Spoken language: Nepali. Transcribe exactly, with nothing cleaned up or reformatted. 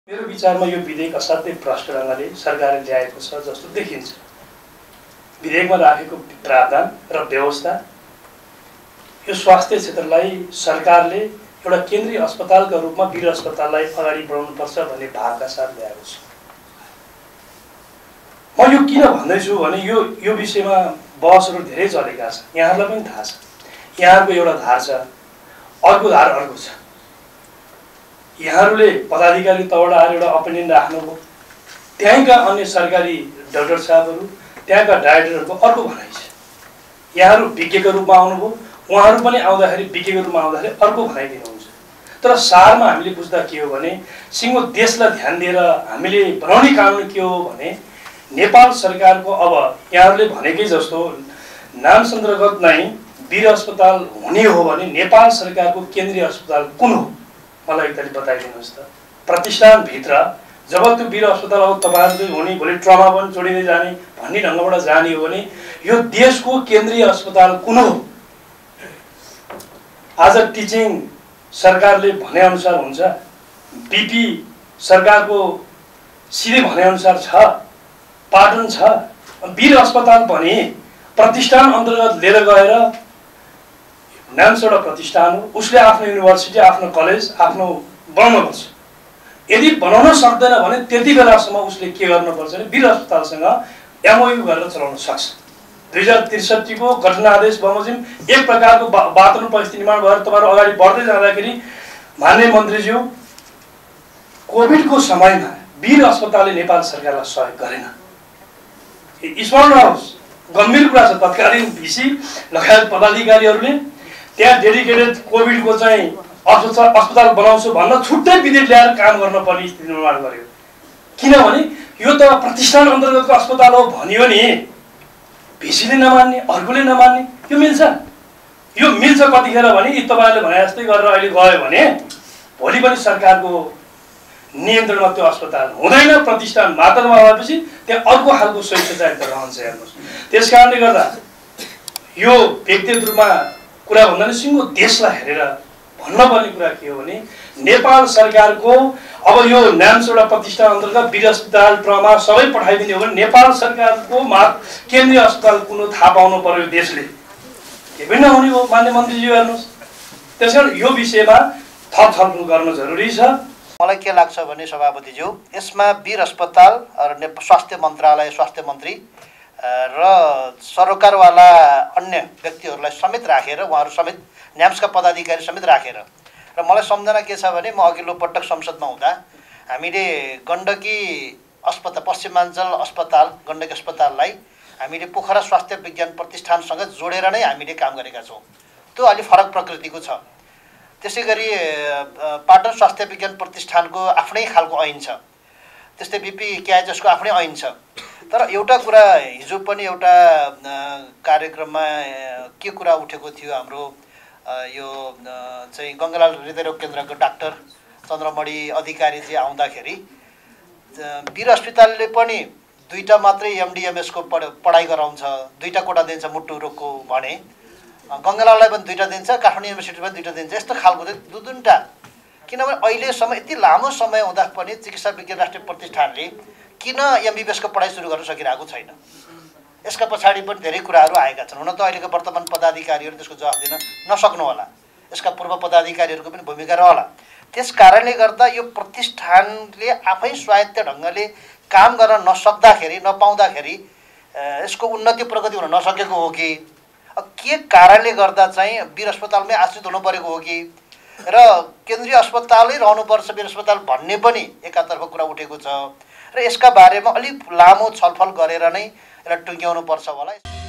मेरो विचारमा यो विधेयक असाध्यै भ्रष्ट ढङ्गले सरकारले ल्याएको छ जस्तो देखिन्छ। विधेयकमा राखेको प्रावधान र व्यवस्था यो स्वास्थ्य क्षेत्रलाई सरकारले एउटा केन्द्रीय अस्पतालका रूपमा वीर अस्पताललाई अगाडि बढाउनुपर्छ भन्ने भावका साथ ल्याएको छ। म यो किन भन्दैछु भने यो यो विषयमा बहसहरू धेरै चलेका छन्, यहाँहरूलाई पनि थाहा छ। यहाँहरूको एउटा धार छ, अर्को धार अर्को छ। यहाँहरूले पदाधिकारी तौबाट आएर एउटा ओपिनियन राख्नुभयो, त्यहीँका अन्य सरकारी डाक्टर साहबहरू, त्यहाँका डाइरेक्टरहरूको अर्को भनाइ छ। यहाँहरू विज्ञका रूपमा आउनुभयो, उहाँहरू पनि आउँदाखेरि विज्ञका रूपमा आउँदाखेरि अर्को भनाइ दिनुहुन्छ। तर सारमा हामीले बुझ्दा के हो भने सिङ्गो देशलाई ध्यान दिएर हामीले बनाउने कानुन के हो भने नेपाल सरकारको अब यहाँहरूले भनेकै जस्तो नाम सन्दर्भगत नै वीर अस्पताल हुने हो भने नेपाल सरकारको केन्द्रीय अस्पताल कुन हो मलाई एकताली बताइदिनुहोस् त। प्रतिष्ठानभित्र जब त्यो वीर अस्पताल अब तपाईँहरू हुने भोलि ट्रमा पनि जोडिँदै जाने भन्ने ढङ्गबाट जाने हो भने यो देशको केन्द्रीय अस्पताल कुन हो? आज टिचिङ सरकारले भनेअनुसार हुन्छ, बिपी सरकारको सिधै भनेअनुसार छ, पाटन छ। वीर अस्पताल पनि प्रतिष्ठान अन्तर्गत लिएर गएर नाम्स एउटा प्रतिष्ठान हो, उसले आफ्नो युनिभर्सिटी, आफ्नो कलेज आफ्नो बनाउनुपर्छ। यदि बनाउन सक्दैन भने त्यति बेलासम्म उसले के गर्नुपर्छ भने वीर अस्पतालसँग एमओयू गरेर चलाउन सक्छ। दुई हजार त्रिसठीको गठन आदेश बमोजिम एक प्रकारको वातावरण परिस्थिति निर्माण भएर तपाईँहरू अगाडि बढ्दै जाँदाखेरि माननीय मन्त्रीज्यू कोभिडको समयमा वीर अस्पतालले नेपाल सरकारलाई सहयोग गरेन। स्मरण रहोस्, गम्भीर कुरा छ। तत्कालीन भिसी लगायत पदाधिकारीहरूले त्यहाँ डेडिकेटेड कोभिडको चाहिँ अस्पताल अस्पताल बनाउँछु भन्न छुट्टै विधेयक ल्याएर काम गर्न पर्ने स्थिति निर्माण गर्यो। किनभने यो त प्रतिष्ठान अन्तर्गतको अस्पताल हो भनियो नि, भिसीले नमान्ने, अर्कोले नमान्ने, यो मिल्छ? यो मिल्छ कतिखेर भने यी तपाईँहरूले भने जस्तै गरेर अहिले गयो भने भोलि पनि सरकारको नियन्त्रणमा त्यो अस्पताल हुँदैन। प्रतिष्ठान मात्रामा भएपछि त्यहाँ अर्को खालको स्वेच्छाचारिता रहन्छ। हेर्नुहोस्, त्यस कारणले गर्दा यो व्यक्तिगत रूपमा कुरा भन्दा नि सिङ्गो देशलाई हेरेर भन्नुपर्ने कुरा के हो भने नेपाल सरकारको अब यो नाम्स एउटा प्रतिष्ठान अन्तर्गत वीर अस्पताल ट्रमा सबै पठाइदिने हो भने नेपाल सरकारको मा केन्द्रीय अस्पताल कुन थाहा पाउनु पर्यो देशले, के पनि नहुने हो मान्य मन्त्रीज्यू। हेर्नुहोस्, त्यस कारण यो विषयमा थप छलफल गर्न जरुरी छ। मलाई के लाग्छ भने सभापतिज्यू, यसमा वीर अस्पताल र स्वास्थ्य मन्त्रालय, स्वास्थ्य मन्त्री र सरकारवाला अन्य व्यक्तिहरूलाई समेत राखेर, उहाँहरू समेत न्याम्सका पदाधिकारी समेत राखेर, र मलाई सम्झना के छ भने म अघिल्लो पटक संसदमा हुँदा हामीले गण्डकी अस्पताल, पश्चिमाञ्चल अस्पताल, गण्डकी अस्पताललाई हामीले पोखरा स्वास्थ्य विज्ञान प्रतिष्ठानसँग जोडेर नै हामीले काम गरेका छौँ। त्यो अलि फरक प्रकृतिको छ। त्यसै गरी पाटन स्वास्थ्य विज्ञान प्रतिष्ठानको आफ्नै खालको ऐन छ, त्यस्तै बिपी केआइएचएसको आफ्नै ऐन छ। तर एउटा कुरा हिजो पनि एउटा कार्यक्रममा के कुरा उठेको थियो, हाम्रो यो चाहिँ गङ्गालाल हृदयरोग केन्द्रको डाक्टर चन्द्रमणि अधिकारीजी आउँदाखेरि वीर अस्पतालले पनि दुईवटा मात्रै एमडिएमएसको पढ पढाइ गराउँछ, दुईवटा कोटा दिन्छ मुटु रोगको भने, गङ्गालाललाई पनि दुईवटा दिन्छ, काठमाडौँ युनिभर्सिटी पनि दुईवटा दिन्छ। यस्तो खालको चाहिँ दु दुईवटा किनभने अहिलेसम्म यति लामो समय हुँदा पनि चिकित्सा विज्ञान राष्ट्रिय प्रतिष्ठानले किन एमबिबिएसको पढाइ सुरु गर्न सकिरहेको छैन? यसका पछाडि पनि धेरै कुराहरू आएका छन्। हुन त अहिलेको वर्तमान पदाधिकारीहरू त्यसको जवाफ दिन नसक्नु होला, यसका पूर्व पदाधिकारीहरूको पनि भूमिका रहला। त्यस कारणले गर्दा यो प्रतिष्ठानले आफै स्वायत्त ढङ्गले काम गर्न नसक्दाखेरि, नपाउँदाखेरि यसको उन्नति प्रगति हुन नसकेको हो कि के कारणले गर्दा चाहिँ वीर अस्पतालमै आश्रित हुनु परेको हो कि र केन्द्रीय अस्पतालै रहनुपर्छ वीर अस्पताल भन्ने पनि एकातर्फ कुरा उठेको छ। र यसका बारेमा अलिक लामो छलफल गरेर नै यसलाई टुङ्ग्याउनु पर्छ होला।